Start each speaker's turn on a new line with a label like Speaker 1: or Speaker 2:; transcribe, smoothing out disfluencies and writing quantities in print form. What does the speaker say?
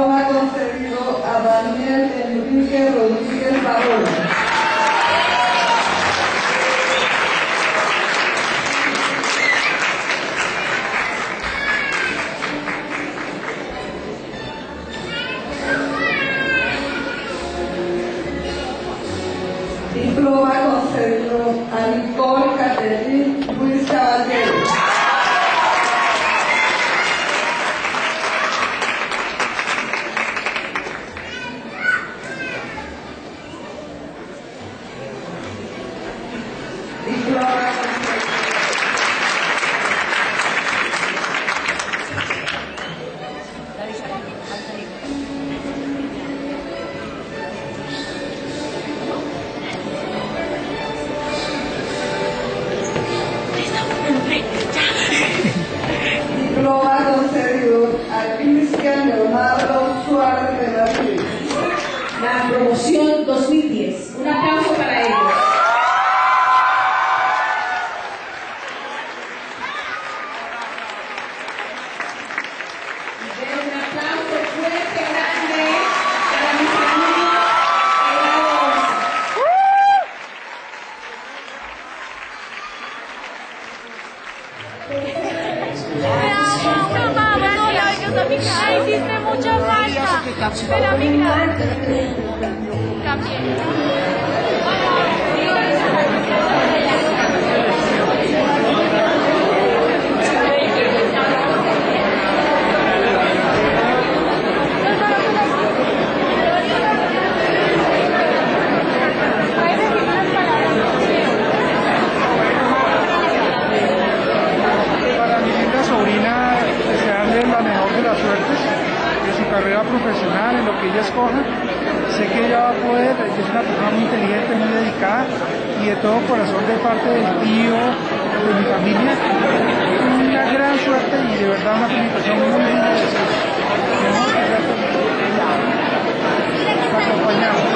Speaker 1: diploma concedido a Daniel Enrique Rodríguez Barón. Diploma concedido a Nicole Catherine Ruiz Caballero. Diploma concedido a Cristian Leonardo Suárez de la Cruz.
Speaker 2: La promoción 2010. Un aplauso para ellos. Un aplauso fuerte, grande para mis amigos
Speaker 3: Ay, hiciste mucha falta. Pero amiga, también.
Speaker 4: Carrera profesional, en lo que ella escoja. Sé que ella va a poder, es una persona muy inteligente, muy dedicada y de todo corazón de parte del tío, de mi familia. Una gran suerte y de verdad una felicitación muy linda de sus acompañados.